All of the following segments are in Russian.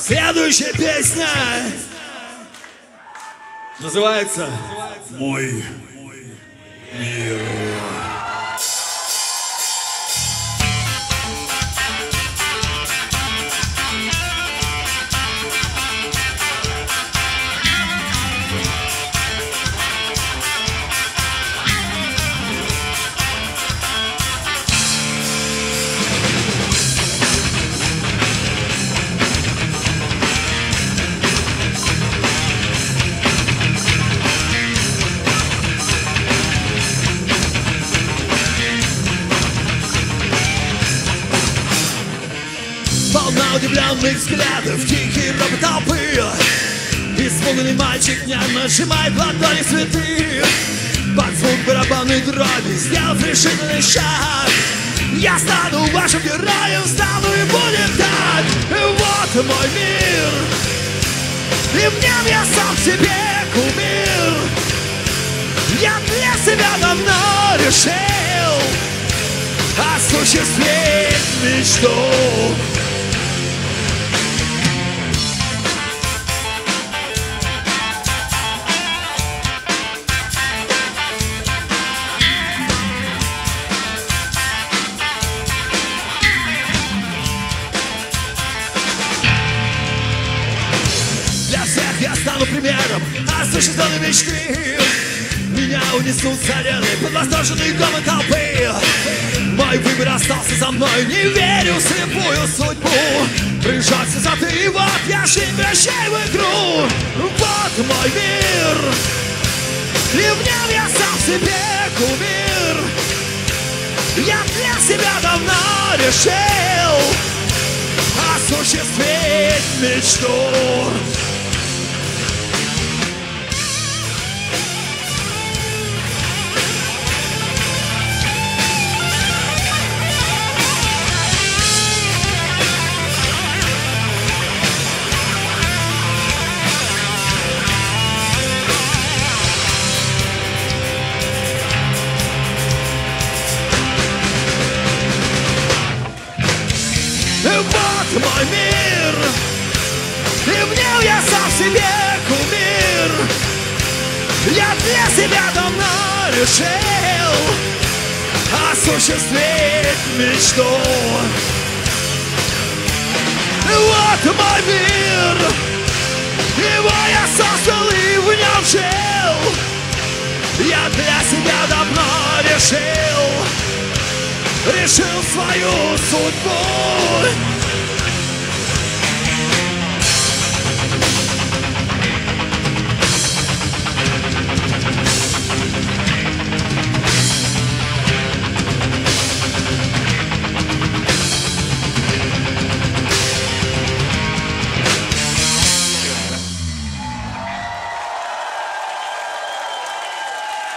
Следующая песня называется «Мой мир». Полна удивленных взглядов, тихий ропот толпы. Испуганный мальчик нервно сжимает ладони цветы. Под звук барабанной дроби, сделав решительный шаг, я стану вашим героем, стану и будет так. Вот мой мир, и в нем я сам себе кумир. Я для себя давно решил осуществить мечту. Я стану примером осуществленной мечты. Меня унесут с арены под восторженный гомон толпы. Мой выбор остался за мной, не верю в слепую судьбу. Прижать с высоты, и вот я жизнь прощаю в игру. Вот мой мир, и в нем я сам себе кумир. Я для себя давно решил осуществить мечту. Вот мой мир, и в нем я сам себе кумир. Я для себя давно решил осуществить мечту. Вот мой мир, его я создал и в нем жил. Я для себя давно решил свою судьбу.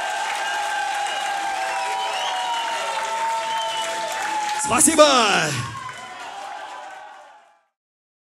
Спасибо!